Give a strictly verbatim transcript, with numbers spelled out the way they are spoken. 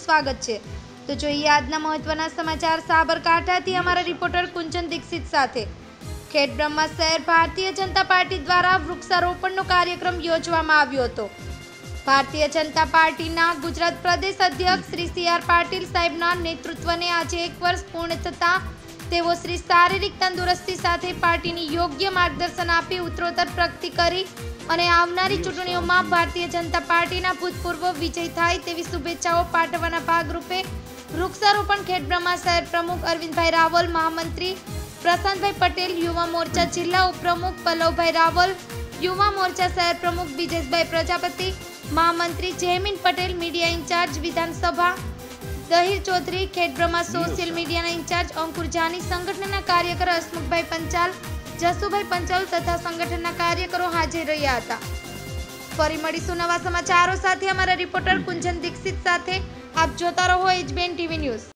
સ્વાગત છે। તો જોઈએ આજના મહત્વના સમાચાર સાબરકાંઠાથી અમારા રિપોર્ટર કુંચન દીક્ષિત સાથે। ખેડબ્રહ્મા શહેર ભારતીય જનતા પાર્ટી દ્વારા વૃક્ષારોપણનો કાર્યક્રમ યોજવામાં આવ્યો હતો। ભારતીય જનતા પાર્ટીના ગુજરાત પ્રદેશ અધ્યક્ષ શ્રી સી આર પાટીલ સાહેબના નેતૃત્વને આજે એક વર્ષ પૂર્ણ થતા તેઓ શ્રી શારીરિક તંદુરસ્તી સાથે પાર્ટીની યોગ્ય માર્ગદર્શન આપી ઉત્તરોત્તર પ્રગતિ કરી અને આવનારી ચૂંટણીઓમાં ભારતીય જનતા પાર્ટીના ભૂતપૂર્વ વિજય થાય તેવી શુભેચ્છાઓ પાઠવવાના ભાગરૂપે વૃક્ષારોપણ ખેડબ્રહ્મા શહેર પ્રમુખ અરવિંદભાઈ રાવલ, મહામંત્રી પ્રશાંતભાઈ પટેલ, યુવા મોરચા જિલ્લા ઉપપ્રમુખ પલ્લવભાઈ રાવલ, યુવા મોરચા શહેર પ્રમુખ બ્રિજેશભાઈ પ્રજાપતિ, મહામંત્રી જયમીન પટેલ, મીડિયા ઇન્ચાર્જ વિધાનસભા દહીર ચૌધરી, ખેડબ્રહ્મા સોશિયલ મીડિયાના ઇન્ચાર્જ અંકુર જાની, સંગઠનના કાર્યકર હસમુખભાઈ પંચાલ, જસુભાઈ પંચાલ તથા સંગઠનના કાર્યકરો હાજર રહ્યા હતા। ફરી મળીશું નવા સમાચારો સાથે। અમારા રિપોર્ટર કુંજન દીક્ષિત સાથે। આપ જોતા રહો H B N TV news.